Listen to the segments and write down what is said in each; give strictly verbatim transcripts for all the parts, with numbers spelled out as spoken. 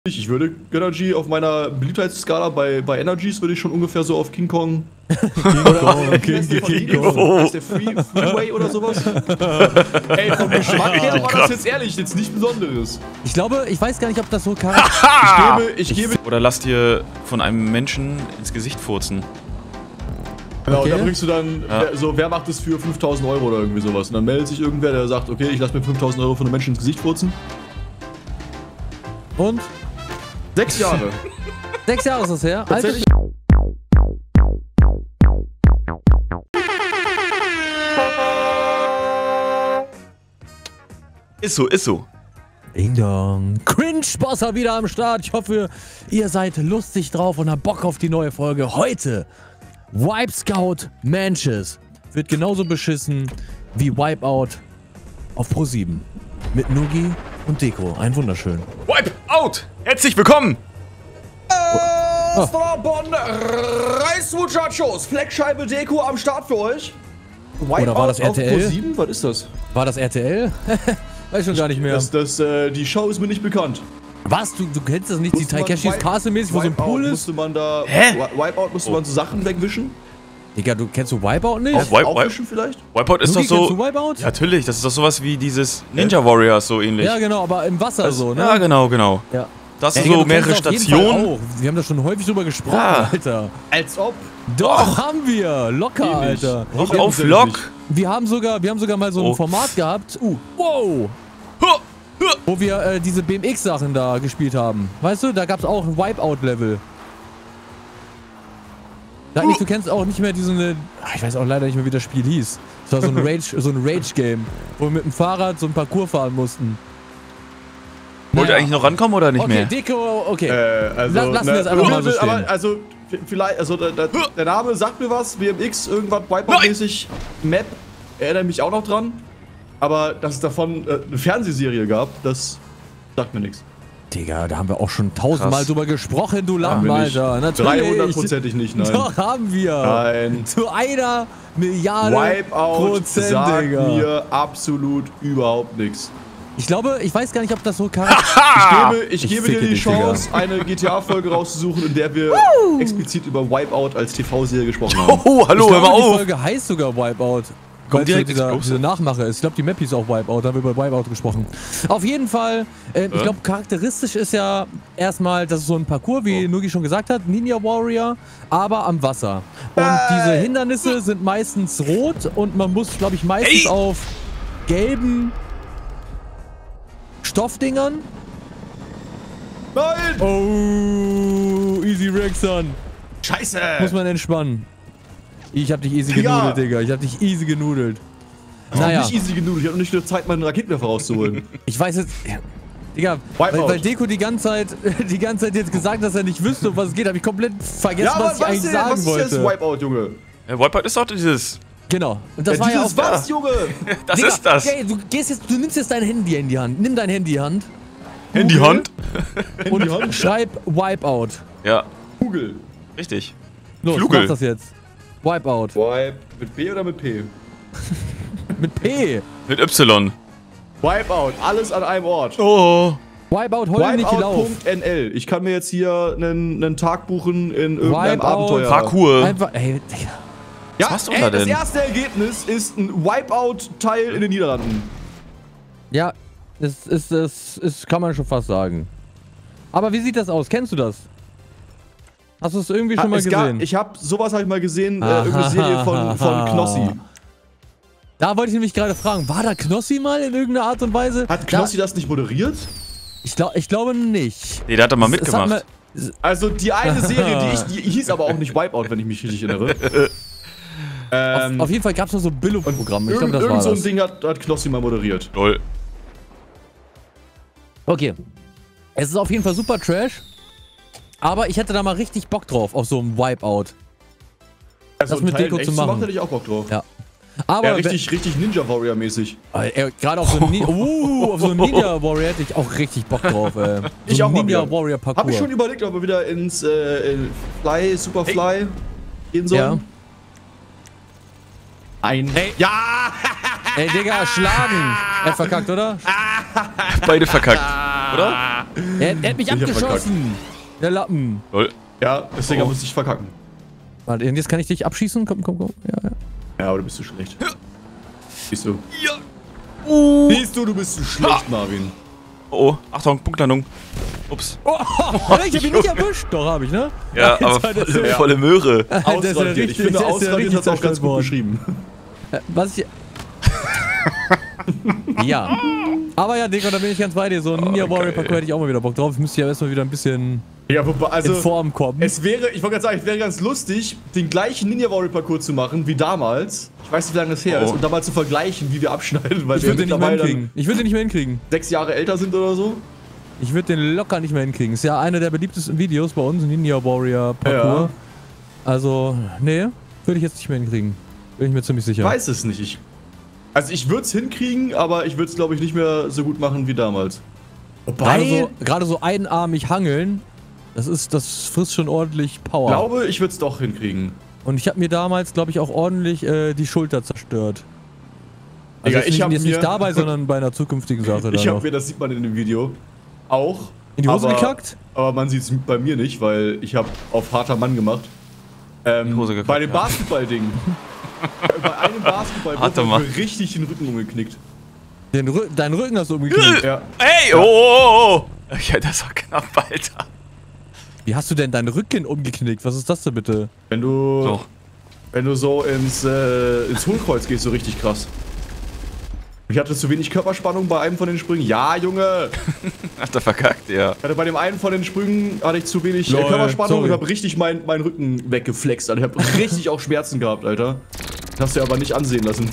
Ich würde Gönnergy auf meiner Beliebtheitsskala bei, bei Energies würde ich schon ungefähr so auf King Kong. King Kong, King, King, King Kong. Ist der Free, Freeway oder sowas? Ey, vom Geschmack her war das jetzt ehrlich, jetzt nichts Besonderes. Ich glaube, ich weiß gar nicht, ob das so charakter... ich gebe, ich gebe... Oder lass dir von einem Menschen ins Gesicht furzen. Genau, okay. und da bringst du dann, ja. wer, so, wer macht das für fünftausend Euro oder irgendwie sowas? Und dann meldet sich irgendwer, der sagt, okay, ich lass mir fünftausend Euro von einem Menschen ins Gesicht furzen. Und? Sechs Jahre. Sechs Jahre ist das her? Tatsächlich. Ist so, ist so. Ding dong. Cringe-Bosser wieder am Start. Ich hoffe, ihr seid lustig drauf und habt Bock auf die neue Folge. Heute Wipe Scout Manches wird genauso beschissen wie Wipeout auf Pro sieben. Mit Nugi und Deko. Ein wunderschön. Wipe out! Herzlich willkommen! Oh. Bonn, Reis Muchachos, Fleckscheibe Deko am Start für euch. Wipeout Oder war das R T L? Auf Pro sieben? Was ist das? War das R T L? Weiß schon gar nicht mehr. Das, das, äh, die Show ist mir nicht bekannt. Was? Du, du kennst das nicht? Musste die Taikeshis Castle-mäßig, wo so ein Pool ist? Musste man da... Hä? Wipeout musste Oh. man so Sachen wegwischen? Digga, du kennst du Wipeout nicht? Auf Wipe- Aufwischen vielleicht? Wipeout ist Nugi, doch so... kennst du Wipeout? Ja, natürlich, das ist doch sowas wie dieses Ninja Warriors, so ähnlich. Ja, genau, aber im Wasser das, so, ne? Ja, genau, genau. Ja. Das Ey, sind Digga, so du mehrere kennst auf jeden Fall Stationen. auch. Wir haben da schon häufig drüber gesprochen, Ja. Alter. Als ob. Doch, haben wir. Locker, Ähnlich. Alter. Noch Ich auf kenn Lock. nicht. Wir haben sogar, wir haben sogar mal so ein Oh. Format gehabt. Uh, wow. Wo wir äh, diese B M X-Sachen da gespielt haben. Weißt du, da gab es auch ein Wipeout-Level. Sag nicht, du kennst auch nicht mehr diesen... Ach, ich weiß auch leider nicht mehr, wie das Spiel hieß. Das war so ein Rage, so ein Rage-Game, wo wir mit dem Fahrrad so ein Parcours fahren mussten. Wollt ihr Naja. eigentlich noch rankommen oder nicht Okay, mehr? Deko, okay. Äh, also, Lass- lassen wir es einfach mal so stehen. Aber also, v- vielleicht, also der, der, der Name sagt mir was, B M X, irgendwas Wipeout-mäßig, Map, erinnere mich auch noch dran. Aber dass es davon äh, eine Fernsehserie gab, das sagt mir nichts. Digga, da haben wir auch schon tausendmal Krass. drüber gesprochen, du Lamm, wir nicht. Alter. Natürlich. dreihundertprozentig nicht, nein. Doch, haben wir. Nein. Zu einer Milliarde Wipeout Prozent, sagt Digga. mir absolut überhaupt nichts. Ich glaube, ich weiß gar nicht, ob das so charakter... Ich gebe, ich Ich gebe ficke dir die dich, Chance, eine G T A-Folge rauszusuchen, in der wir explizit über Wipeout als T V-Serie gesprochen haben. Oh, hallo, ich hör glaube, mal die auf! Folge heißt sogar Wipeout. Kommt Weil direkt dieser, ins Große. diese Nachmache ist. Ich glaube, die Map hieß auch Wipeout, da haben wir über Wipeout gesprochen. Auf jeden Fall, äh, ich Ja. glaube, charakteristisch ist ja erstmal, dass es so ein Parcours, wie Oh. Nugi schon gesagt hat, Ninja Warrior, aber am Wasser. Und Äh. diese Hindernisse sind meistens rot und man muss, glaube ich, meistens Ey. auf gelben Stoffdingern. Nein! Oh, easy Rexon. Scheiße! Muss man entspannen. Ich hab dich easy Ja. genudelt, Digga. Ich hab dich easy genudelt. Ich hab Naja, nicht easy genug, ich hab noch nicht nur Zeit, meinen Raketenwerfer rauszuholen. ich weiß jetzt... Digga, weil, Wipeout. weil Deko die ganze Zeit die ganze Zeit jetzt gesagt hat, dass er nicht wüsste, um was es geht, habe ich komplett vergessen, Ja, aber was ich was, eigentlich denn, sagen was ist wollte. jetzt Wipeout, Junge? Ja, Wipeout ist doch dieses... Genau. Und das Ja, war ja dieses auch... was, Junge? Das Digga, ist das. Ey, du, gehst jetzt, du nimmst jetzt dein Handy in die Hand. Nimm dein Handy in die Hand In die Hand? und Hand? schreib Wipeout. Ja, Google. richtig. Los, Flugel. mach das jetzt. Wipeout. Wipe. Mit B oder mit P? Mit P. Mit Y. Wipeout, alles an einem Ort. Oh. Wipeout, heul nicht lauf. Wipeout Punkt N L. Ich kann mir jetzt hier einen, einen Tag buchen in irgendeinem Wipeout. Abenteuer. Parkour. Einfach... Ey, Digga. Ja, Was machst du ey, da das denn? erste Ergebnis ist ein Wipeout-Teil in den Niederlanden. Ja, das ist, das ist, kann man schon fast sagen. Aber wie sieht das aus? Kennst du das? Hast du es irgendwie schon Ah, mal es gab, gesehen? ich habe sowas habe ich mal gesehen, äh, Aha. irgendeine Serie von, von Knossi. Da wollte ich nämlich gerade fragen, war da Knossi mal in irgendeiner Art und Weise? Hat Knossi da, das nicht moderiert? ich, glaub, ich glaube nicht. Nee, der hat doch mal Es- es hat mitgemacht. mal- Also die eine Serie, die ich, die hieß aber auch nicht Wipeout, wenn ich mich richtig erinnere. ähm, Auf, auf jeden Fall gab es noch so Billo-Programme. Ich glaube, irgend, das war irgend so ein das. Ding hat, hat Knossi mal moderiert. Lol. Okay. Es ist auf jeden Fall super Trash. Aber ich hätte da mal richtig Bock drauf, auf so einem Wipeout. Also Das mit Teil Deko echt zu machen. hätte ich auch Bock drauf. Ja. Aber Ja, richtig, richtig Ninja Warrior mäßig. Äh, Gerade auf so einen Ni uh, auf so einen Ninja Warrior hätte ich auch richtig Bock drauf. Äh. So Ich auch ein mal Ninja wieder. Warrior Parcours. Hab ich schon überlegt, ob wir wieder ins äh, in Fly, Superfly gehen sollen. Ja. Ein. Ey. Ja! Ey, Digga, schlagen. Er verkackt, oder? Beide verkackt. Oder? Er, er hat mich Ich hab abgeschossen. Der Lappen. Lol. Ja, deswegen Oh. muss ich verkacken. Warte, und jetzt kann ich dich abschießen. Komm, komm, komm. Ja, ja. Ja, aber du bist zu schlecht. Siehst du? Ja. Uh. Siehst du, du bist zu schlecht, Marvin. Oh, Achtung, Punktlandung. Ups. Oh, ich hab ihn nicht erwischt. Doch, hab ich, ne? Ja, Jetzt aber war das volle, ja- volle Möhre. Der ist ja Ausradiert. richtig- Ich finde, der ist ja ausradiert richtig hat es auch ganz zerstört gut worden. beschrieben. Äh, Was ich. Ja. Aber ja, Digga, da bin ich ganz bei dir. So ein Ninja Oh, Warrior geil. Parkour hätte ich auch mal wieder Bock drauf. Ich müsste ja erstmal wieder ein bisschen Ja, wobei, also, in Form kommen. es wäre, ich wollte gerade sagen, es wäre ganz lustig, den gleichen Ninja Warrior Parcours zu machen wie damals. Ich weiß nicht, wie lange das her Oh. ist. Und da mal zu vergleichen, wie wir abschneiden, weil Ich wir würde den nicht mehr mittlerweile dann hinkriegen. Ich würde den nicht mehr hinkriegen. sechs Jahre älter sind oder so. Ich würde den locker nicht mehr hinkriegen. Ist ja einer der beliebtesten Videos bei uns, Ninja Warrior Parkour. Also, nee, würde ich jetzt nicht mehr hinkriegen. Bin ich mir ziemlich sicher. Ich weiß es nicht. Ich, also ich würde es hinkriegen, aber ich würde es, glaube ich, nicht mehr so gut machen wie damals. Gerade Wobei, so, gerade so einarmig hangeln, das ist, das frisst schon ordentlich ich Power. glaube, ich würde es doch hinkriegen. Und ich habe mir damals, glaube ich, auch ordentlich äh, die Schulter zerstört. Also Digga, jetzt ich nicht, hab jetzt mir- nicht dabei, sondern bei einer zukünftigen Sache. Ich dann habe noch. mir, das sieht man in dem Video, auch. In die Hose aber, gekackt? Aber man sieht es bei mir nicht, weil ich habe auf harter Mann gemacht. Ähm, Die Hose gekackt, bei dem ja. Basketball-Ding. bei einem Basketball Harter wurde Mann. mir richtig den Rücken umgeknickt. Den Rü deinen Rücken hast du umgeknickt. Ja. Ey, oh, oh, oh. Ja, das war knapp, Alter. Wie hast du denn deinen Rücken umgeknickt? Was ist das denn bitte? Wenn du, So. wenn du so ins, äh, ins Hohlkreuz gehst, so richtig krass. Ich hatte zu wenig Körperspannung bei einem von den Sprüngen. Ja, Junge! Hat er verkackt, ja. Ich hatte bei dem einen von den Sprüngen hatte ich zu wenig äh, Lol, Körperspannung sorry. und habe richtig meinen mein Rücken weggeflext. Alter. Ich habe richtig auch Schmerzen gehabt, Alter. Das hast du aber nicht ansehen lassen.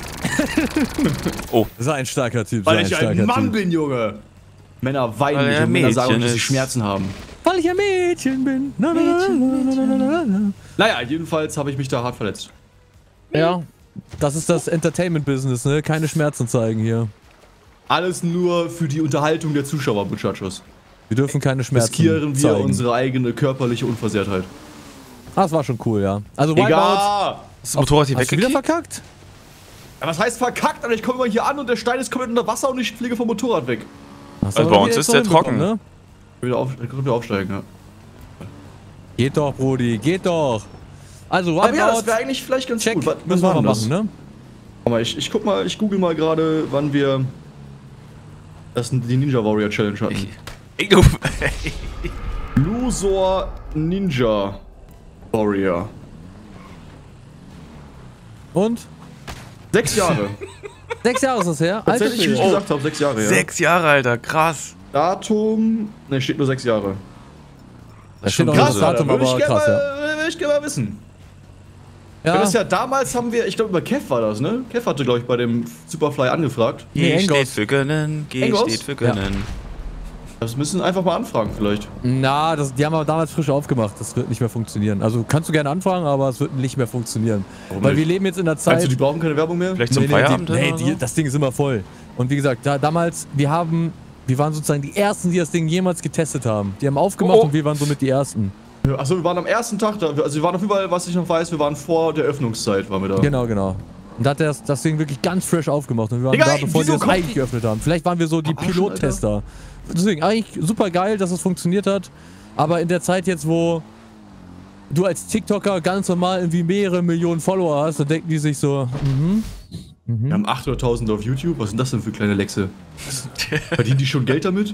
Das ist ein starker Typ. Weil so ich starker ein Mann Typ. bin, Junge! Männer weinen Weil nicht er und Männer sagen, Mädchen dass sie ist. Schmerzen haben. Weil ich ein Mädchen bin. Na, na, na, na, na, na, na. Naja, jedenfalls habe ich mich da hart verletzt. Ja, das ist das Entertainment-Business, ne? Keine Schmerzen zeigen hier. Alles nur für die Unterhaltung der Zuschauer, Muchachos. Wir dürfen keine Schmerzen Riskieren wir zeigen. unsere eigene körperliche Unversehrtheit. Ah, das war schon cool, ja. Also Wipeout. Egal! Ist das Motorrad hier Hast du wieder weggekickt? verkackt? Ja, was heißt verkackt, Alter? Ich komme immer hier an und der Stein ist komplett unter Wasser und ich fliege vom Motorrad weg. Hast Also du bei aber uns jetzt ist noch der hinbekommen, trocken. Ne? Wieder auf, ich wieder aufsteigen, ja. Geht doch, Brody, geht doch. Also Aber ja, das Wipeout, wäre eigentlich vielleicht ganz check, gut. Was, müssen wir war mal denn das? machen, ne? Warte mal, ich, ich guck mal, ich google mal gerade, wann wir das die Ninja Warrior Challenge hatten. Ey, du. Lusor Ninja Warrior. Und? Sechs Jahre. Sechs Jahre ist das her? Alter Tatsächlich, wie ich Schwede. gesagt habe, sechs Jahre, ja. Sechs Jahre, Alter, krass. Datum. Ne, steht nur sechs Jahre. Da steht auch Krass, noch das Datum, würde ich aber gerne krass, ja. mal, würde ich gerne mal wissen. Ja, Das ist ja damals haben wir, ich glaube über Kev war das, ne? Kev hatte, glaube ich, bei dem Superfly angefragt. Nee, G Engels. steht für gönnen, G Engels? steht für gönnen. Das müssen einfach mal anfragen, vielleicht. na, das, die haben aber damals frisch aufgemacht. Das wird nicht mehr funktionieren. Also kannst du gerne anfangen, aber es wird nicht mehr funktionieren. Warum Weil nicht? wir leben jetzt in der Zeit. Meinst du, die brauchen keine Werbung mehr? Vielleicht zum Feierabend die, nee, oder die, so? das Ding ist immer voll. Und wie gesagt, da, damals, wir haben, wir waren sozusagen die Ersten, die das Ding jemals getestet haben. Die haben aufgemacht Oh, oh. und wir waren somit die Ersten. Achso, wir waren am ersten Tag da. Also wir waren auf jeden Fall, was ich noch weiß, wir waren vor der Öffnungszeit, waren wir da. Genau, genau. Und da hat er das, das Ding wirklich ganz fresh aufgemacht. Und wir waren Digga, da, ey, bevor die wieso das kommt eigentlich die- geöffnet haben. Vielleicht waren wir so die Verarschen, Pilottester. Deswegen, eigentlich super geil, dass es funktioniert hat. Aber in der Zeit jetzt, wo du als TikToker ganz normal irgendwie mehrere Millionen Follower hast, dann denken die sich so, mhm. Wir haben achthunderttausend auf YouTube. Was sind das denn für kleine Lexe? Verdienen die schon Geld damit?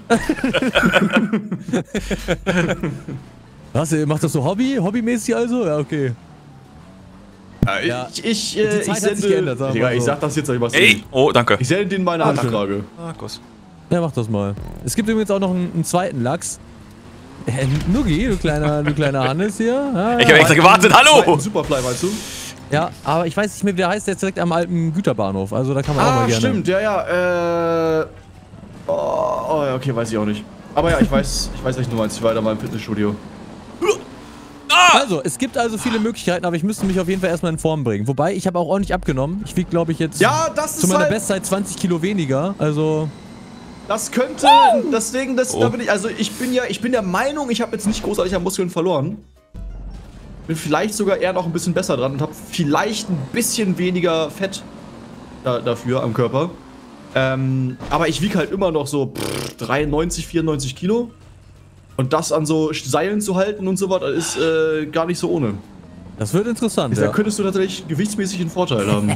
Was, ihr macht das so Hobby? Hobbymäßig also? Ja, okay. Ja, ich, ich, äh, Die Zeit ich hat sich sende. geändert, sagen wir Digga, mal ich so. sag das jetzt, aber ich mach's Ey, nicht. oh, danke. Ich sende denen meine Anfrage. Ah, Kuss. Ja, mach das mal. Es gibt übrigens auch noch einen, einen zweiten Lachs. Äh, Nuggi, du kleiner, du kleiner Hannes hier. Ja, Ich hab extra gewartet, hallo! Zweiten Superfly meinst du? ja, aber ich weiß nicht mehr, wie der heißt. Der ist direkt am alten Güterbahnhof. Also da kann man auch Ah, mal gerne. stimmt, ja, ja, äh. Oh, oh, ja, okay, weiß ich auch nicht. Aber ja, ich weiß, ich weiß, welchen du meinst. Ich war da mal im Fitnessstudio. Also, es gibt also viele Möglichkeiten, aber ich müsste mich auf jeden Fall erstmal in Form bringen. Wobei, ich habe auch ordentlich abgenommen. Ich wiege, glaube ich, jetzt Ja, das zu ist meiner halt. Bestzeit zwanzig Kilo weniger. Also, Das könnte, deswegen, das, Oh. da bin ich, also ich bin ja, ich bin der Meinung, ich habe jetzt nicht großartig an Muskeln verloren. Bin vielleicht sogar eher noch ein bisschen besser dran und habe vielleicht ein bisschen weniger Fett da, dafür am Körper. Ähm, aber ich wiege halt immer noch so pff, dreiundneunzig, vierundneunzig Kilo. Und das an so Seilen zu halten und so was, ist äh, gar nicht so ohne. Das wird interessant, Da ja. könntest du tatsächlich gewichtsmäßig einen Vorteil haben.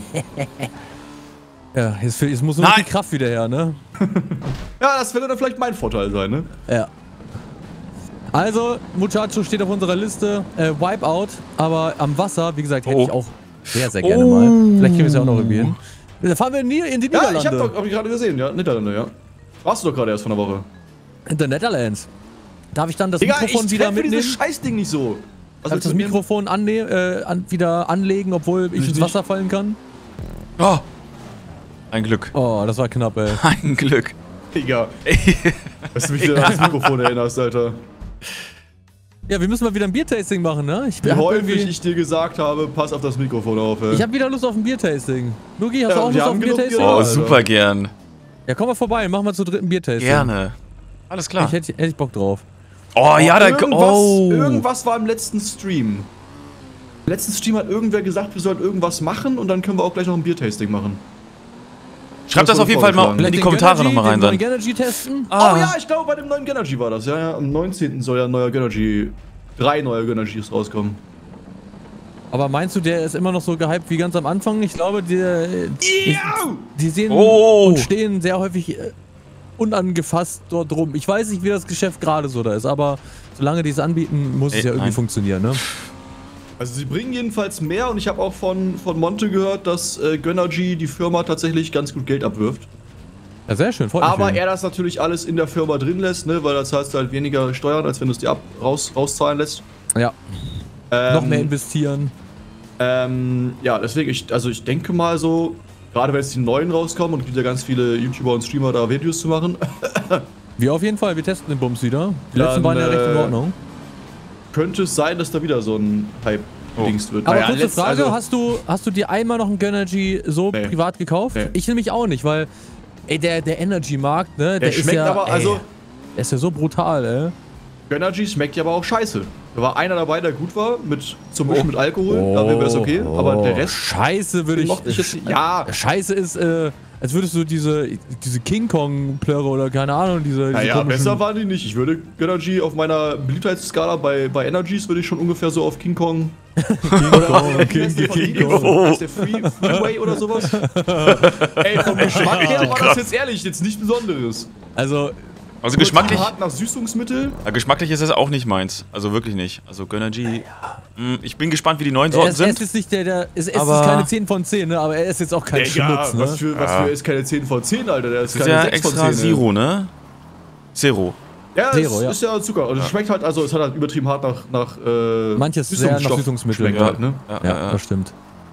Ja, jetzt, jetzt muss nur noch Nein. die Kraft wieder her, ne? Ja, das würde dann vielleicht mein Vorteil sein, ne? Ja. Also, Muchacho steht auf unserer Liste, äh, Wipeout, aber am Wasser, wie gesagt, hätte Oh. ich auch sehr, sehr gerne mal. Vielleicht kriegen wir es ja auch noch irgendwie hin. Da fahren wir in die, in die Ja, Niederlande. ich hab doch hab ich gerade gesehen, ja, Niederlande, ja. Warst du doch gerade erst von der Woche. In the Netherlands. Darf ich dann das Digga, Mikrofon ich wieder treffe mitnehmen? dieses Scheißding nicht so. Darf ich das Mikrofon anne äh, an, wieder anlegen, obwohl ich ins nicht. Wasser fallen kann? Oh. Ein Glück. Oh, das war knapp, ey. Ein Glück. Digga. Dass du mich wieder an das Mikrofon erinnerst, Alter. Ja, wir müssen mal wieder ein Biertasting machen, ne? Ich, Wie hab häufig irgendwie- ich dir gesagt habe, pass auf das Mikrofon auf, ey. ich hab wieder Lust auf ein Biertasting. Luki, hast Ja, du auch wir Lust auf haben ein genug Biertasting? Bier. Oh, Alter. super gern. Ja, komm mal vorbei, machen wir zu dritten Biertasting. Gerne. Alles klar. Ich hätte, hätte ich Bock drauf. Oh, ja, da. irgendwas, Oh. irgendwas war im letzten Stream. Im letzten Stream hat irgendwer gesagt, wir sollen irgendwas machen und dann können wir auch gleich noch ein Biertasting machen. Schreibt das auf jeden Fall mal in Vielleicht die den Kommentare Gönnergy- nochmal rein den dann. neuen Gönnergy testen? Ah. Oh ja, ich glaube bei dem neuen Gönnergy war das. Ja, ja, am neunzehnten soll ja ein neuer Gönnergy, drei neue Gönnergys rauskommen. Aber meinst du, der ist immer noch so gehypt wie ganz am Anfang? Ich glaube, die, die, die sehen Oh. und stehen sehr häufig äh, unangefasst dort rum. Ich weiß nicht, wie das Geschäft gerade so da ist, aber solange die es anbieten, muss es Ey, ja irgendwie nein. funktionieren, ne? Also sie bringen jedenfalls mehr und ich habe auch von, von Monte gehört, dass äh, Gönnergy die Firma tatsächlich ganz gut Geld abwirft. Ja, sehr schön, freut mich. Aber für ihn. er das natürlich alles in der Firma drin lässt, ne, weil da zahlst du halt weniger Steuern, als wenn du es dir ab, raus, rauszahlen lässt. Ja, Ähm, noch mehr investieren. Ähm, ja, deswegen, ich, also ich denke mal so, gerade wenn jetzt die neuen rauskommen und es gibt ja ganz viele YouTuber und Streamer da Videos zu machen, Wir auf jeden Fall, wir testen den Bums wieder. Die letzten Dann, waren ja recht in äh, Ordnung. könnte es sein, dass da wieder so ein Hype Oh. gedingst wird. Aber Naja, kurze letzt- Frage, also, hast, du, hast du dir einmal noch ein Gönnergy so Nee. privat gekauft? Nee. Ich nämlich auch nicht, weil ey, der, der Energy-Markt, ne, der, der ist schmeckt ja, aber, ey, also der ist ja so brutal, ey. Gönnergy schmeckt ja aber auch scheiße. Da war einer dabei, der gut war, mit, zum Mischen mit Alkohol, da wäre es okay, aber der Rest Scheiße würde ich. mochte ich jetzt nicht. Ja, Scheiße ist, äh, als würdest du diese, diese King Kong-Plörre oder keine Ahnung, diese. diese naja, komischen- besser waren die nicht. Ich würde Gönnergy auf meiner Beliebtheitsskala bei, bei Energies würde ich schon ungefähr so auf King Kong. King Kong, King, King, King Kong. Ist der Free, Freeway oder sowas? Ey, vom Geschmack her war das jetzt ehrlich, jetzt nichts Besonderes. Also, Also geschmacklich, Hart nach Süßungsmittel. ja, geschmacklich ist das auch nicht meins. Also wirklich nicht. Also Gönnergy. mh, Ich bin gespannt, wie die neuen er Sorten ist, er ist sind. jetzt nicht der, der ist, es Aber- ist keine zehn von zehn, ne? Aber er ist jetzt auch kein Schmutz, ne? was für, was für ist keine zehn von zehn, Alter. Der ist Das ist keine ja sechs von extra zehn. Zero, ne? Zero. Ja, Zero, es ja. ist ja Zucker. Und es schmeckt halt, also es hat halt übertrieben hart nach, nach äh, Manches sehr nach Süßungsstoff Süßungsmittel. schmeckt Ja, halt, ne? Ja, ja, ja, ja. das stimmt.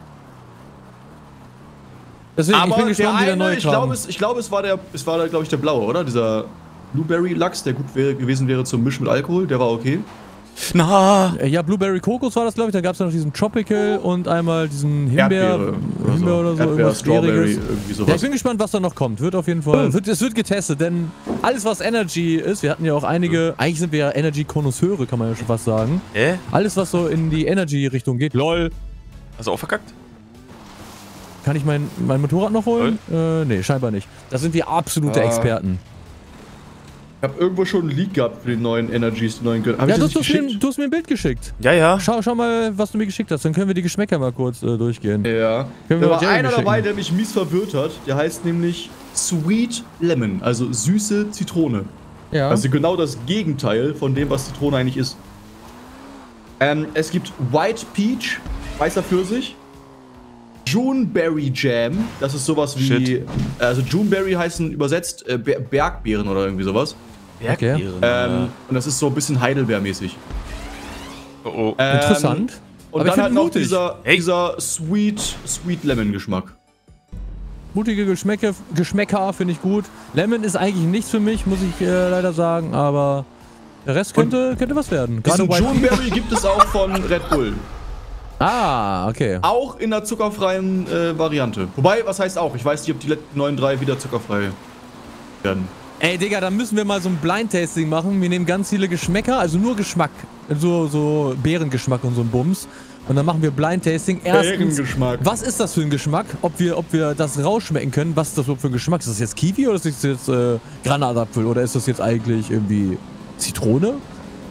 Deswegen, Aber ich bin gespannt, der wie der eine, neue ich kam. glaube, es, ich glaube, es war der, es war der, glaube ich, der blaue, oder? Dieser Blueberry-Lachs, der gut wäre, gewesen wäre zum Mischen mit Alkohol, der war okay. Na, Äh, Ja, Blueberry Kokos war das, glaube ich. Da gab es ja noch diesen Tropical und einmal diesen Himbeer Erdbeere oder Himbeer so. oder so. Erdbeer, irgendwas Strawberry, Schwieriges. irgendwie Ja, ich sowas. bin gespannt, was da noch kommt. Wird auf jeden Fall. Wird, es wird getestet, denn alles, was Energy ist, wir hatten ja auch einige, eigentlich sind wir ja Energy-Konnoisseure, kann man ja schon fast sagen. hä? Alles, was so in die Energy-Richtung geht. LOL. Hast du auch verkackt? Kann ich mein, mein Motorrad noch holen? Äh, nee, scheinbar nicht. Da sind wir absolute Ah. Experten. Ich habe irgendwo schon einen Leak gehabt für die neuen Energies, die neuen Gönner. Hab Ja, ich du, das du, nicht hast mir, geschickt? du hast mir ein Bild geschickt. Ja, ja. Schau, schau mal, was du mir geschickt hast. Dann können wir die Geschmäcker mal kurz äh, durchgehen. Ja. Können wir Da war Jeremy einer schicken. dabei, der mich mies verwirrt hat. Der heißt nämlich Sweet Lemon, also süße Zitrone. Ja. Also genau das Gegenteil von dem, was Zitrone eigentlich ist. Ähm, es gibt White Peach, weißer Pfirsich. Juneberry Jam, das ist sowas wie. Shit. Also Juneberry heißen übersetzt äh, Ber- Bergbeeren oder irgendwie sowas. Bergbeeren. Ähm, und das ist so ein bisschen Heidelbeermäßig. Oh, oh. Ähm, Interessant. Und Aber ich dann halt find noch mutig. dieser, Hey. dieser Sweet, Sweet Lemon Geschmack. Mutige Geschmäcke, Geschmäcker finde ich gut. Lemon ist eigentlich nichts für mich, muss ich äh, leider sagen, aber der Rest könnte, könnte was werden. Diesen White- Juneberry gibt es auch von Red Bull. Ah, okay. Auch in der zuckerfreien äh, Variante. Wobei, was heißt auch? Ich weiß nicht, ob die letzten neuen drei wieder zuckerfrei werden. Ey, Digga, dann müssen wir mal so ein Blind-Tasting machen. Wir nehmen ganz viele Geschmäcker, also nur Geschmack. So, so Beerengeschmack und so ein Bums. Und dann machen wir Blind-Tasting. Erstens, Beerengeschmack. was ist das für ein Geschmack? Ob wir, ob wir das rausschmecken können? Was ist das überhaupt für ein Geschmack? Ist das jetzt Kiwi oder ist das jetzt äh, Granatapfel? Oder ist das jetzt eigentlich irgendwie Zitrone?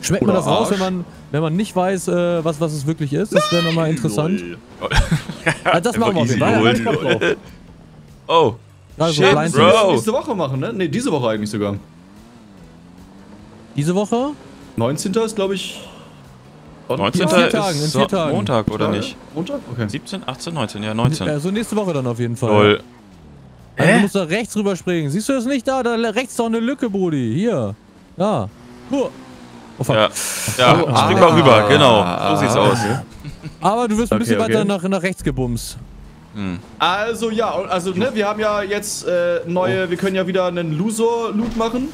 Schmeckt Oder man das raus, Arsch. wenn man, wenn man nicht weiß, äh, was, was es wirklich ist? Das wäre nochmal interessant. Also das machen wir auf jeden Fall. Ja, ich hab Bock drauf. Oh. Also Shit, Blind Bro. Wir Taste. müssen nächste Woche machen, ne? Ne, diese Woche eigentlich sogar. Diese Woche? neunzehnter ist, glaube ich. neunzehnter vier Tagen, in ist vier so Tagen. Montag, oder Ja, nicht? Montag? Okay. siebzehn, achtzehn, neunzehn, ja, neunzehn. Also nächste Woche dann auf jeden Fall. Lol. Also du Hä? musst da rechts rüberspringen. Siehst du das nicht da? Da rechts ist doch eine Lücke, Brudi. Hier. Da. Huh. Oh, fuck. Ja, ja, Oh, spring ah. mal rüber, genau. So sieht's aus. Aber du wirst ein Okay, bisschen okay. weiter nach, nach rechts gebumst. Hm. Also ja, also ne, wir haben ja jetzt äh, neue, wir können ja wieder einen Loser-Loot machen.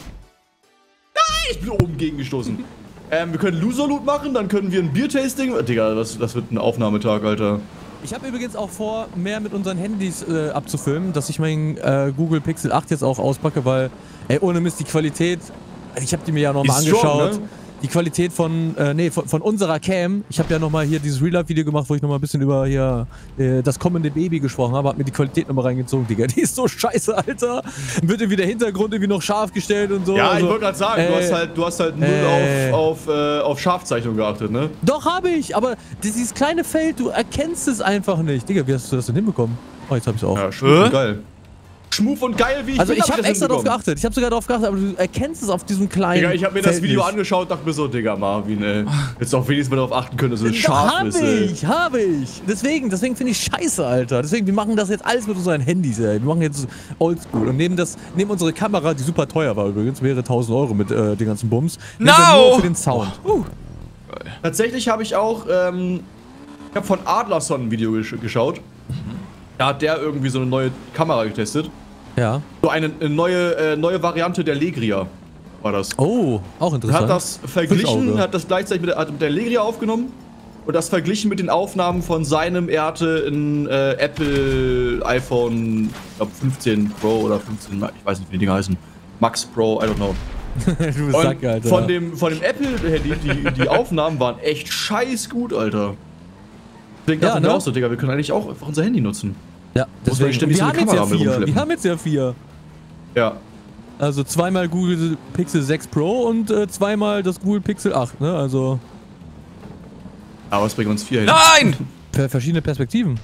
Nein, ich bin oben gegengestoßen. ähm, wir können Loser-Loot machen, dann können wir ein Bier-Tasting. Äh, Digga, das, das wird ein Aufnahmetag, Alter. Ich habe übrigens auch vor, mehr mit unseren Handys äh, abzufilmen, dass ich meinen äh, Google Pixel acht jetzt auch auspacke, weil, ey, ohne Mist, die Qualität, also ich habe die mir ja nochmal Ist strong, angeschaut. ne? Die Qualität von, äh, nee, von, von unserer Cam. Ich habe ja nochmal hier dieses Real-Life-Video gemacht, wo ich nochmal ein bisschen über hier äh, das kommende Baby gesprochen habe, hab mir die Qualität nochmal reingezogen, Digga. Die ist so scheiße, Alter. Wird irgendwie der Hintergrund irgendwie noch scharf gestellt und so. Ja, also, ich wollte gerade sagen, du äh, hast halt, du hast halt null äh, auf, auf, äh, auf Scharfzeichnung geachtet, ne? Doch, habe ich, aber dieses kleine Feld, du erkennst es einfach nicht. Digga, wie hast du das denn hinbekommen? Oh, jetzt habe ich es auch. Ja, schmuf und Hä? geil. Schmuf und geil, wie ich Also bin, ich hab habe das extra drauf hinbekommen. geachtet. Ich habe sogar drauf geachtet, aber du erkennst es auf diesem kleinen Digga, ich habe mir das Feld Video nicht. angeschaut und dachte mir so, Digga, Marvin, ey. Jetzt auch wenigstens mal darauf achten können, dass es scharf hab ist, ey. ich, hab ich. Deswegen, deswegen finde ich scheiße, Alter. Deswegen, wir machen das jetzt alles mit unseren Handys, ey. Wir machen jetzt oldschool und nehmen das, nehmen unsere Kamera, die super teuer war übrigens, mehrere tausend Euro mit äh, den ganzen Bums, nehmen wir No! nur für den Sound. Uh. Tatsächlich habe ich auch, ähm, ich habe von Adlerson ein Video gesch geschaut. Da hat der irgendwie so eine neue Kamera getestet. Ja. So eine, eine neue, äh, neue Variante der Legria war das. Oh, auch Er interessant. hat das verglichen, Fischauge. hat das gleichzeitig mit der, hat mit der Legria aufgenommen und das verglichen mit den Aufnahmen von seinem, er hatte ein äh, Apple iPhone, ich glaube fünfzehn Pro oder fünfzehn, ich weiß nicht, wie die Dinger heißen. Max Pro, I don't know. du bist Und Sack, Alter. von dem, von dem Apple-Handy, die, die Aufnahmen waren echt scheiß gut, Alter. Deswegen Ja, dachte ich mir ne? auch so, Digga, wir können eigentlich auch einfach unser Handy nutzen. ja, muss man deswegen. ständig Wir so haben eine jetzt ja Kamera mit vier. rumschleppen. Wir haben jetzt ja vier. Ja. Also zweimal Google Pixel sechs Pro und äh, zweimal das Google Pixel acht, ne? Also Aber es bringt uns vier hin. Nein! per verschiedene Perspektiven.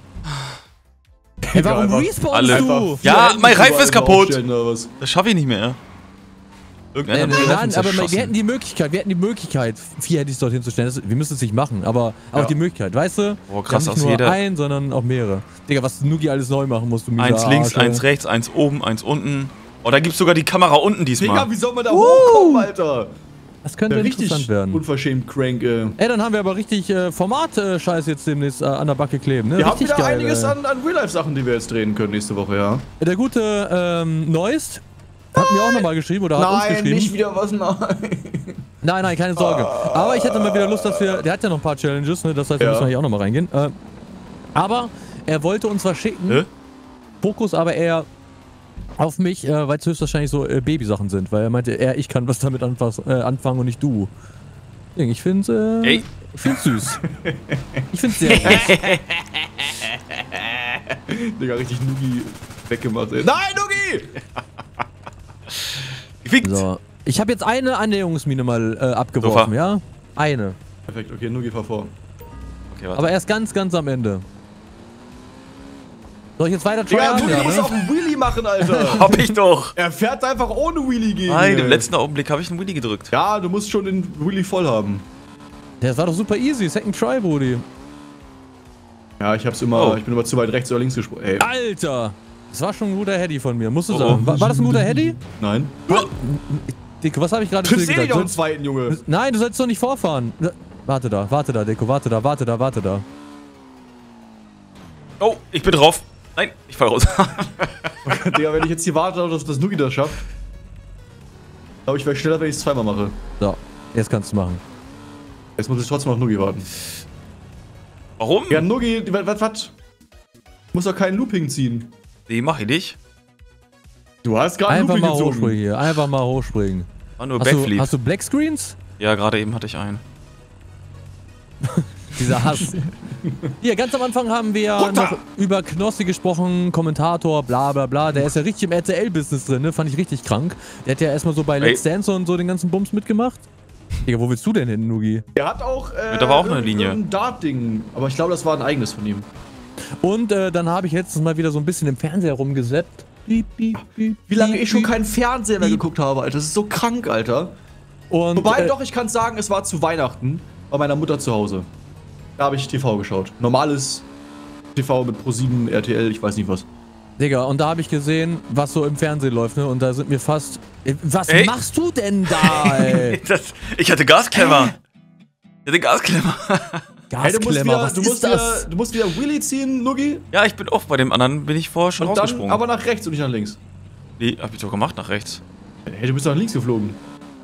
Ey, warum einfach respawnst alle- du? Vier Ja, Handys mein Reifen überall ist kaputt. aufstellen oder was? Das schaffe ich nicht mehr. Äh, Irgendeiner hat nein, den Reifen aber wir zerschossen. hätten die Möglichkeit, wir hätten die Möglichkeit, vier Handys dorthin zu stellen. Das, wir müssen es nicht machen, aber auch Ja. die Möglichkeit, weißt du? Boah, Wir krass, haben aus nicht nur jeder- ein, sondern auch mehrere. Digga, was Nugi alles neu machen musst, du mieser Eins links, Arsch, ey. eins rechts, eins oben, eins unten. Oh, da gibt's sogar die Kamera unten Digga, diesmal. wie soll man da hochkommen, Alter? Das könnte Ja, interessant richtig werden. unverschämt crank, äh. Ey, dann haben wir aber richtig äh, Format-Scheiß jetzt demnächst äh, an der Backe kleben, ne? Wir haben richtig wieder geil, einiges ey. an, an Real-Life-Sachen, die wir jetzt drehen können nächste Woche, ja. Der gute ähm, Neust hat mir auch nochmal geschrieben oder hat uns geschrieben. wieder was, nein. Nein, nein, keine Sorge. Aber ich hätte mal wieder Lust, dass wir. Der hat ja noch ein paar Challenges, ne? Das heißt, wir Ja. müssen hier auch nochmal reingehen. Äh, aber er wollte uns was schicken. Hä? Fokus aber eher auf mich, äh, weil es höchstwahrscheinlich so äh, Babysachen sind. Weil er meinte, er, ich kann was damit anfass, äh, anfangen und nicht du. Ich finde äh, Ey. ich find's süß. Ich find's sehr süß. Digga, richtig Nugi weggemacht, ey. Nein, Nugi! Gefickt. So. Ich habe jetzt eine Annäherungsmine mal äh, abgeworfen, Sofa. ja? Eine. Perfekt, okay, Nugi, fahr vor. Okay, warte. Aber erst ganz, ganz am Ende. Soll ich jetzt weiter Digga, tryen? Nugi Ja, muss ne? auf den Wheelie machen, Alter. Hab ich doch. Er fährt einfach ohne Wheelie gegen. Nein, ey. im letzten Augenblick habe ich einen Willi gedrückt. Ja, du musst schon den Wheelie voll haben. Das war doch super easy. Second try, Brudi. Ja, ich hab's immer, Oh. ich bin immer zu weit rechts oder links gesprungen. Ey. Alter! Das war schon ein guter Heady von mir, musst du Oh, sagen. oh. War, war das ein guter Heady? Nein. Dicke, was habe ich gerade zu dir Triffst eh nicht auf den gesagt? zweiten, Junge. Sollst- Nein, du sollst doch nicht vorfahren. Warte da, warte da, Deko, warte da, warte da, warte da. Oh, ich bin drauf. Nein, ich fall raus. Digga, wenn ich jetzt hier warte, dass das Nugi das schafft. glaube ich, wäre schneller, wenn ich es zweimal mache. So, jetzt kannst du machen. Jetzt muss ich trotzdem auf Nugi warten. Warum? Ja, Nugi, was, was, was? Ich muss doch keinen Looping ziehen. Nee, mach ich nicht. Du hast gerade Einfach Looping mal gezogen. hochspringen hier, einfach mal hochspringen. War nur Hast du, Backflip. hast du Black Screens? Ja, gerade eben hatte ich einen. Dieser Hass. Hier, ganz am Anfang haben wir ja Runter! noch über Knossi gesprochen, Kommentator, bla bla bla. Der ist ja richtig im R T L-Business drin, ne? Fand ich richtig krank. Der hat ja erstmal so bei Let's Ey. Dance und so den ganzen Bums mitgemacht. Digga, wo willst du denn hin, Nugi? Er hat auch, äh, Hat aber auch eine Linie. ein Dart-Ding. Aber ich glaube, das war ein eigenes von ihm. Und äh, dann habe ich letztens mal wieder so ein bisschen im Fernseher rumgesäppt. Piep, piep, piep, Wie lange piep, ich schon piep. keinen Fernseher mehr Piep. geguckt habe, Alter. Das ist so krank, Alter. Und, Wobei, äh, doch, ich kann sagen, es war zu Weihnachten bei meiner Mutter zu Hause. Da habe ich T V geschaut. Normales T V mit ProSieben, R T L, ich weiß nicht was. Digga, und da habe ich gesehen, was so im Fernsehen läuft, ne? Und da sind mir fast... Ey, was Ey. machst du denn da, ey? Das, ich hatte Gasklemmer. Ich hatte Gasklemmer. Hey, du musst Gasklemmer, wieder, was du ist musst das? wieder, du musst wieder Wheelie ziehen, Nugi. Ja, ich bin oft bei dem anderen, bin ich vorher schon Und dann rausgesprungen. aber nach rechts und nicht nach links. Nee, hab ich doch gemacht, nach rechts. Hey, du bist nach links geflogen.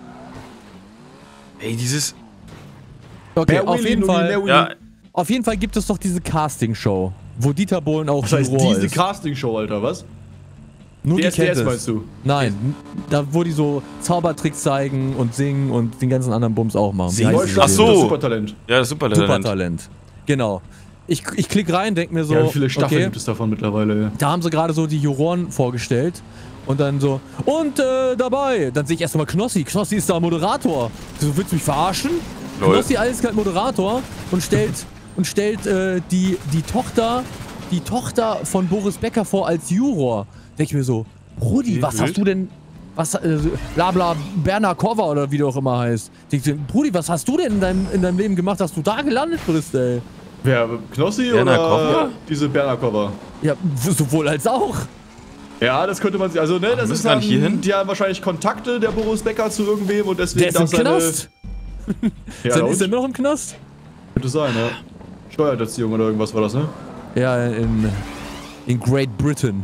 Ey, dieses... Okay, Mehr auf Wheelie, jeden Nugi, Fall... mehr Wheelie. Ja, Auf jeden Fall gibt es doch diese Castingshow, wo Dieter Bohlen auch Das heißt, Juror diese ist. Castingshow, Alter, was? Nur Die die S D S kennt es. meinst du? Nein, da wo die so Zaubertricks zeigen und singen und den ganzen anderen Bums auch machen. Wie heißt die Ach so. das Supertalent. ja, das Supertalent. Supertalent. Genau. Ich, ich klicke rein, denk mir so, Ja, wie viele Staffeln okay, gibt es davon mittlerweile? Ja. da haben sie gerade so die Juroren vorgestellt und dann so, und äh, dabei, dann sehe ich erstmal Knossi, Knossi ist da Moderator. So, willst du mich verarschen? Lol. Knossi eiskalt Moderator und stellt, und stellt äh, die, die Tochter, die Tochter von Boris Becker vor als Juror. Denk ich mir so, Brudi, Wie was wild? hast du denn, was, äh, bla bla, Berner Kova oder wie der auch immer heißt. Denk ich, Brudi, was hast du denn in deinem, in deinem Leben gemacht, dass du da gelandet bist, ey? Wer, Knossi Berner oder Koffer? diese Berner Koffer? Ja, sowohl als auch. Ja, das könnte man sich, also ne, das müssen ist wir dann, nicht hier hin? die haben wahrscheinlich Kontakte, der Boris Becker zu irgendwem und deswegen Der ist im seine- Knast. Ja, Ist, und? ist er noch im Knast? Könnte sein, ja. Steuererziehung oder irgendwas war das, ne? Ja, in, in Great Britain.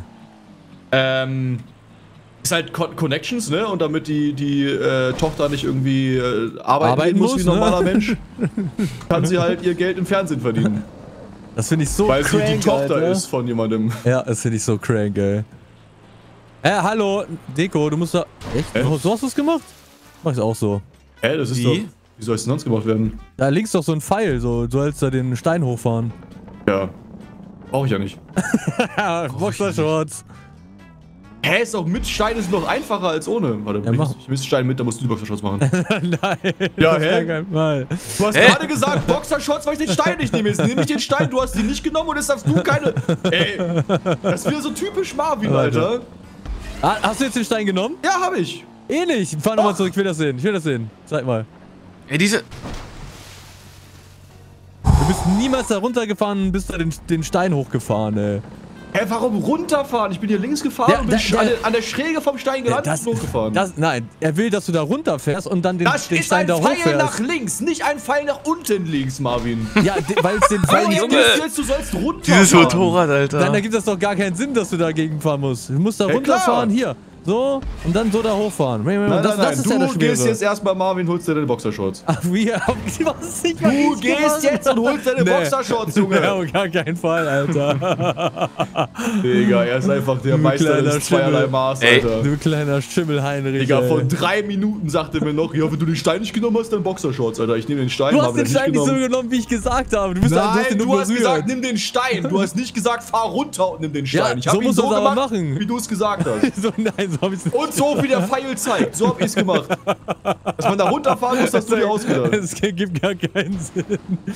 Ähm, ist halt Con Connections, ne? Und damit die, die äh, Tochter nicht irgendwie äh, arbeiten, Arbeiten gehen muss, muss, wie ein normaler ne? Mensch, kann sie halt ihr Geld im Fernsehen verdienen. Das finde ich so Weil sie crank, die Tochter Alter. ist von jemandem. Ja, das finde ich so crank, ey. Äh, hallo, Deko, du musst da... Echt? Äh? So hast du es gemacht? Mach ich's auch so. Hä, das ist Wie? doch. Wie soll es denn sonst gemacht werden? Da links doch so ein Pfeil, so, du sollst da den Stein hochfahren. Ja. Brauch ich ja nicht. Ja, Boxershorts. Hä, ist doch mit Stein ist noch einfacher als ohne. Warte, Ja, ich, mach. muss- ich misst Stein mit, da musst du die Boxershorts machen. Nein. Ja, auf hä? gar keinen Fall. Du hast Hä? gerade gesagt, Boxershorts, weil ich den Stein nicht nehme. Jetzt nehme ich den Stein, du hast die nicht genommen und jetzt darfst du keine. Ey, das ist wieder so typisch Marvin, Warte. Alter. Ah, hast du jetzt den Stein genommen? Ja, hab ich. Eh nicht. Fahr nochmal Doch. zurück, ich will das sehen. Ich will das sehen. Zeig mal. Ey, diese... Du bist niemals da runtergefahren und bist da den, den Stein hochgefahren, ey. Hä, warum runterfahren? Ich bin hier links gefahren Ja, und bin da- sch- an, da- der, an der Schräge vom Stein gelandet und hochgefahren. das, nein, er will, dass du da runterfährst und dann den, Das den ist Stein ein da Pfeil nach hochfährst. links, nicht ein Pfeil nach unten links, Marvin. Ja, weil es den Pfeil Warum nicht Junge. denkst du jetzt, du sollst runterfahren? Dieses Motorrad, Alter. Dann ergibt das doch gar keinen Sinn, dass du dagegen fahren musst. Du musst da Ja, runterfahren, klar. hier. So, und dann so da hochfahren. Nein, das, nein, nein, das ist du ja das gehst Schwere. jetzt erstmal, Marvin, holst dir deine Boxershorts. Ach, wie? Was ich Du gehst jetzt und holst deine Nee. Boxershorts, Junge. Ja, auf gar keinen Fall, Alter. Digga, er ist einfach der Du Meister kleiner des zweierlei Schimmel. Maß, Ey, Alter. Du kleiner Schimmelheinrich. Digga, ey. vor drei Minuten sagte er mir noch, ja, wenn du den Stein nicht genommen hast, dann Boxershorts, Alter. Ich nehme den Stein, Du hab hast den den Stein nicht so genommen. genommen, wie ich gesagt habe. Du bist du hast Nein, ihn nur du hast berührt. gesagt, nimm den Stein. Du hast nicht gesagt, fahr runter und nimm den Stein. Ja, ich hab so ihn musst so du es aber gemacht, machen. wie du es gesagt hast. So, nein, so hab ich's nicht. Und so wie der Pfeil zeigt. So hab ich's gemacht. Dass man da runterfahren muss, hast du dir ausgedacht. Es gibt gar keinen Sinn.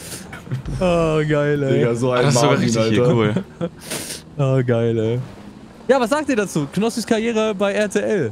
Oh, geil, ey. Digga, so Ah, ein das ist sogar Marvin, richtig hier, Alter. cool. Oh, geil, ey. Ja, was sagt ihr dazu? Knossis Karriere bei R T L.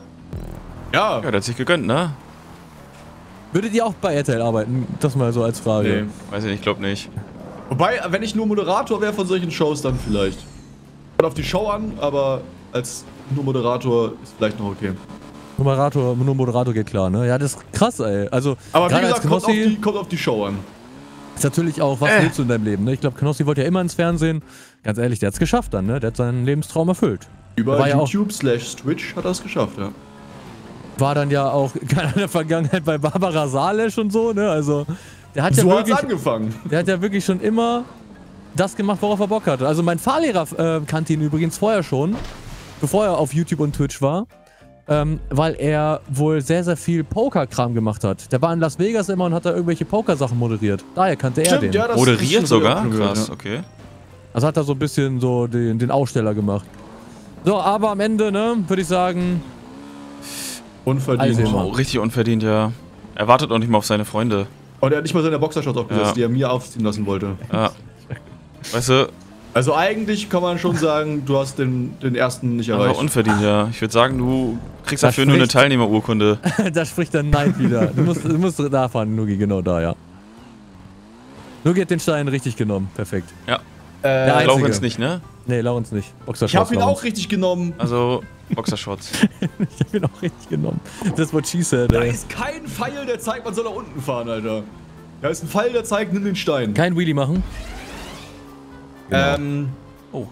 Ja. Ja, der hat sich gegönnt, ne? Würdet ihr auch bei R T L arbeiten? Das mal so als Frage. Nee. Weiß ich nicht, glaub nicht. Wobei, wenn ich nur Moderator wäre von solchen Shows, dann vielleicht. Kommt auf die Show an, aber als nur Moderator ist vielleicht noch okay. Moderator, nur Moderator geht klar, ne? Ja, das ist krass, ey. Also, Aber wie gerade gesagt, als kommt auf, Knossi die, kommt auf die Show an. ist natürlich auch, was Äh. willst du in deinem Leben, ne? Ich glaube, Knossi wollte ja immer ins Fernsehen. Ganz ehrlich, der hat's geschafft dann, ne? Der hat seinen Lebenstraum erfüllt. Über War ja auch- YouTube slash Twitch hat er es geschafft, ja. War dann ja auch in der Vergangenheit bei Barbara Salesch und so, ne? Also, der hat ja So hat's wirklich, angefangen. der hat ja wirklich schon immer das gemacht, worauf er Bock hatte. Also mein Fahrlehrer äh, kannte ihn übrigens vorher schon, bevor er auf YouTube und Twitch war, ähm, weil er wohl sehr, sehr viel Poker-Kram gemacht hat. Der war in Las Vegas immer und hat da irgendwelche Poker-Sachen moderiert. Daher kannte er den. Stimmt, ja, das Moderiert das sogar? schon gehört, Krass, ja. okay. Also hat er so ein bisschen so den, den Aussteller gemacht. So, aber am Ende, ne, würde ich sagen, Unverdient. Also, Oh, richtig unverdient, ja. Er wartet auch nicht mal auf seine Freunde. Und er hat nicht mal seine Boxershorts aufgesetzt, Ja. die er mir aufziehen lassen wollte. Ja. Weißt du, Also eigentlich kann man schon sagen, du hast den, den ersten nicht einfach erreicht. unverdient, ja. Ich würde sagen, du kriegst Das dafür nur eine spricht- Teilnehmerurkunde. Da spricht der Neid wieder. Du musst, du musst da fahren, Nugi, genau da, ja. Nugi hat den Stein richtig genommen. Perfekt. Ja. Der Äh, Laurens Einzige. nicht, ne? Nee, Laurens nicht. ich Boxershorts. habe ihn Laurens. auch richtig genommen. Also, Boxershorts. Ich hab ihn auch richtig genommen. Das what she said, Da ey. ist kein Pfeil, der zeigt, man soll nach unten fahren, Alter. Da ist ein Pfeil, der zeigt, nimm den Stein. Kein Wheelie machen. Genau. Ähm, Oh.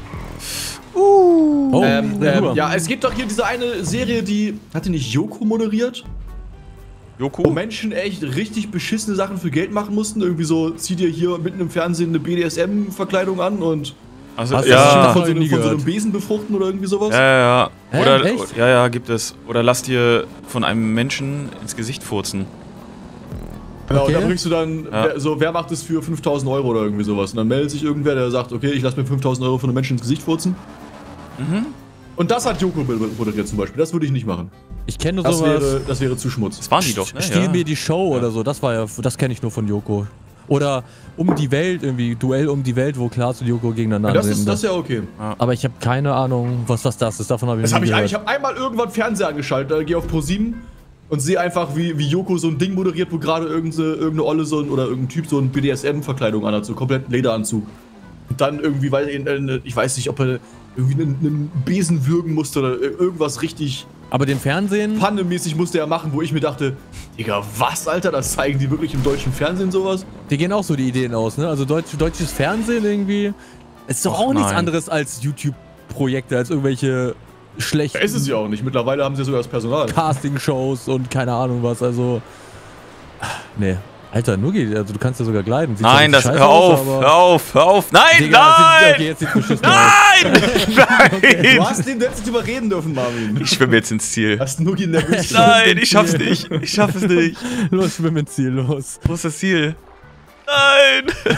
Oh, ähm, ja, ähm, rüber. ja, es gibt doch hier diese eine Serie, die, hat die nicht Joko moderiert? Wo Joko? Menschen echt richtig beschissene Sachen für Geld machen mussten. Irgendwie so, zieh dir hier mitten im Fernsehen eine B D S M-Verkleidung an und Also, Hast du ja. das ja. schon von, so nie einem, von so einem gehört. Besen befruchten oder irgendwie sowas. Ja, ja, ja. Hä? Oder, Echt? ja, ja, gibt es. Oder lass dir von einem Menschen ins Gesicht furzen. Genau, Okay. und da bringst du dann, Ja. wer, so, wer macht es für fünftausend Euro oder irgendwie sowas. Und dann meldet sich irgendwer, der sagt, okay, ich lass mir fünftausend Euro von einem Menschen ins Gesicht furzen. Mhm. Und das hat Joko moderiert zum Beispiel. Das würde ich nicht machen. Ich kenne nur Das sowas. wäre, das wäre zu Schmutz. Das waren die doch, ne? Stiehl Ja. mir die Show oder so, das war ja, das kenne ich nur von Joko. Oder um die Welt, irgendwie, Duell um die Welt, wo Klaas und Joko gegeneinander Das ist, antreten. das ist ja okay. Aber ich habe keine Ahnung, was, was das ist, davon habe ich Das nie hab ich, gehört. ich habe einmal irgendwann Fernseher angeschaltet, da gehe auf ProSieben und sehe einfach, wie, wie Joko so ein Ding moderiert, wo gerade irgendeine, irgendeine Olle so ein, oder irgendein Typ so ein B D S M-Verkleidung anhat, so komplett Lederanzug. Und dann irgendwie, weil äh, ich weiß nicht, ob er irgendwie einen, einen Besen würgen musste oder irgendwas richtig Aber den Fernsehen, pannemäßig musste er machen, wo ich mir dachte, Digga, was, Alter, das zeigen die wirklich im deutschen Fernsehen sowas? die gehen auch so die Ideen aus, ne? Also deutsch, deutsches Fernsehen irgendwie, es ist doch Och, auch nichts nein. anderes als YouTube-Projekte, als irgendwelche schlechten Ja, ist es ja auch nicht. Mittlerweile haben sie sogar das Personal. Casting-Shows und keine Ahnung was, also... Nee. Alter, Nugi, also du kannst ja sogar gleiten. Sieht Nein, zwar das. scheiße Hör aus, auf, aber- hör auf, hör auf. Nein, Digga, das sieht- nein! okay, jetzt sieht's beschissen aus. Nein! Du Nein! hast den, du hättest überreden dürfen, Marvin. Ich schwimme jetzt ins Ziel. Hast Nugi nervös. Nein, ich schaff's nicht. Ich schaff es nicht. Los, schwimm ins Ziel, los. Wo ist das Ziel? Nein!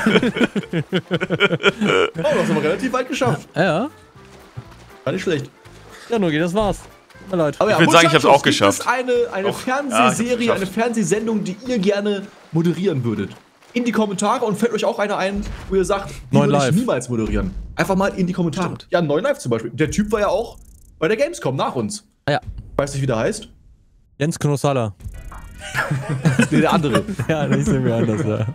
Oh, du hast aber relativ weit geschafft. Ja, War nicht schlecht. ja, Nugi, das war's. Tut mir leid. Aber ja, Ich würd sagen, ich hab's Muchachos, auch geschafft. Gibt es eine, eine Doch. Ja, ich Fernsehserie, hab's geschafft. eine Fernsehsendung, die ihr gerne moderieren würdet? In die Kommentare und fällt euch auch eine ein, wo ihr sagt, die Neun würde ich Live. niemals moderieren. Einfach mal in die Kommentare. Stimmt. Ja, neun Live zum Beispiel. Der Typ war ja auch bei der Gamescom nach uns. Ah, ja. Weiß nicht, wie der heißt? Jens Knossalla. Nee, der andere. Ja, nicht so mir anders, ja.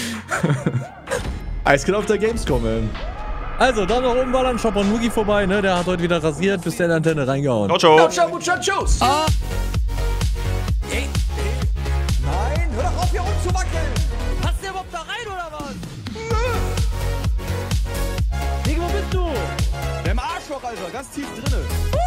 Eiskalt auf der Gamescom, ey. Also, dann noch oben ballern, schaut mal Nugi vorbei, ne? Der hat heute wieder rasiert, bis der in die Antenne reingehauen. Ciao, ciao. Ciao, Muchachos! Ah. Nein, hör doch auf, hier rumzuwackeln! Passt der überhaupt da rein, oder was? Digga, wo bist du? Der im Arschloch, Alter, ganz tief drinne.